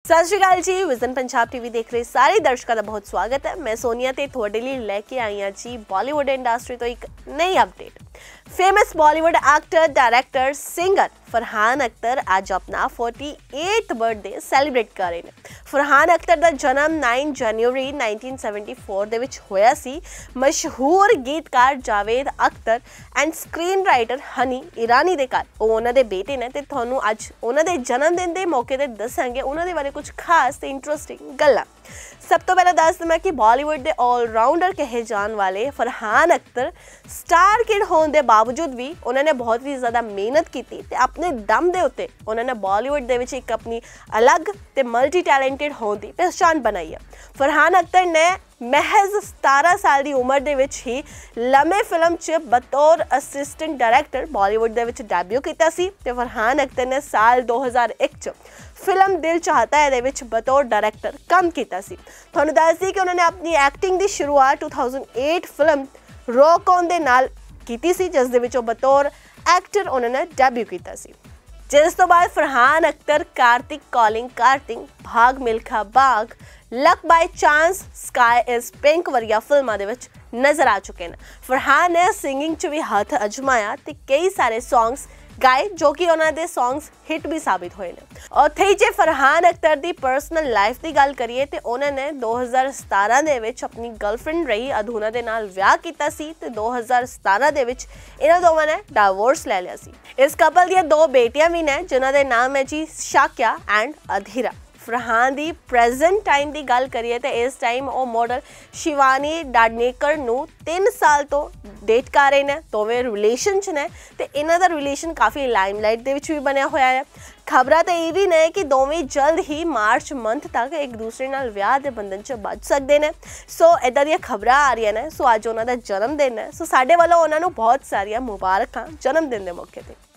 सत श्री अकाल जी। Vision Punjab TV देख रहे सारे दर्शकों का बहुत स्वागत है। मैं सोनिया ते थोड़े लिए लेके आई हाँ जी बॉलीवुड इंडस्ट्री तो एक नई update. Famous Bollywood actor, director, singer Farhan Akhtar आज अपना 48th बर्थडे सैलीब्रेट कर रहे हैं। फरहान अख्तर का जन्म 9 जनवरी 1974 ਦੇ ਵਿੱਚ ਹੋਇਆ ਸੀ। ਮਸ਼ਹੂਰ ਗੀਤਕਾਰ Javed Akhtar and screen writer Honey Irani ਦੇ ਘਰ ਉਹ ਉਹਨਾਂ ਦੇ ਬੇਟੇ ਨੇ ਤੇ ਤੁਹਾਨੂੰ ਅੱਜ ਉਹਨਾਂ ਦੇ ਜਨਮ ਦਿਨ ਦੇ ਮੌਕੇ ਤੇ ਦੱਸਾਂਗੇ ਉਹਨਾਂ ਦੇ ਬਾਰੇ ਕੁਝ ਖਾਸ ਤੇ ਇੰਟਰਸਟਿੰਗ ਗੱਲਾਂ। सब तो पहले दस मैं कि बॉलीवुड के ऑलराउंडर कहे जाने वाले फरहान अख्तर स्टार किड होने के बावजूद भी उन्होंने बहुत ही ज़्यादा मेहनत की थी ते अपने दम के उत्ते उन्होंने बॉलीवुड दे विच एक अपनी अलग ते मल्टी टैलेंटेड होने की पहचान बनाई है। फरहान अख्तर ने महज 17 साल की उम्र दे विच ही लम्हे फिल्म च बतौर असिस्टेंट डायरैक्टर बॉलीवुड दे विच डेब्यू किया सी ते फरहान अख्तर ने साल 2001 च फिल्म दिल चाहता है दे विच बतौर डायरैक्टर काम किया सी। ਤੁਹਾਨੂੰ ਦੱਸ ਦਈਏ कि उन्होंने अपनी एक्टिंग की शुरुआत 2008 फिल्म रॉक ऑन दे नाल कीती सी जिस दे विच बतौर एक्टर उन्होंने डेब्यू किया सी। जिस तो बाद Farhan Akhtar Kartik calling Kartik, Bhaag Milkha Bhaag, luck by chance, sky is pink वरिया फिल्मां दे विच नज़र आ चुके हैं। फरहान ने सिंगिंग च भी हथ अजमाया ते कई सारे सॉन्ग्स गाए जो कि उन्होंने सॉन्ग्स हिट भी साबित हुए हैं। और थे जे फरहान अख्तर की पर्सनल लाइफ की गल करिए तो उन्होंने 2017 दे विच अपनी गर्लफ्रेंड रही अधूना दे नाल विआह कीता सी ते 2017 दे विच इन्हां दोवां ने डाइवोर्स ले लिया सी। इस कपल दी 2 बेटियां भी ने जिन्हां दे नाम है जी शाक्या एंड अधीरा। फरहान की प्रेजेंट टाइम की गल करिए तो इस टाइम वो मॉडल शिवानी डाडनेकर नू 3 साल तो डेट कर रहे हैं। दोवें रिलेशन च ने ते इन्हां दा रिलेशन काफ़ी लाइमलाइट दे विच भी बनया होया है। खबरां तो ये भी ने कि दोवें जल्द ही मार्च मंथ तक एक दूसरे नाल विआह दे बंधन च बच सकते हैं। सो इदां दियां खबरां आ रही ने। सो अज उन्हां दा जन्मदिन है। सो साडे वालों उन्हां नू बहुत सारियां मुबारकां जन्मदिन के मौके पर।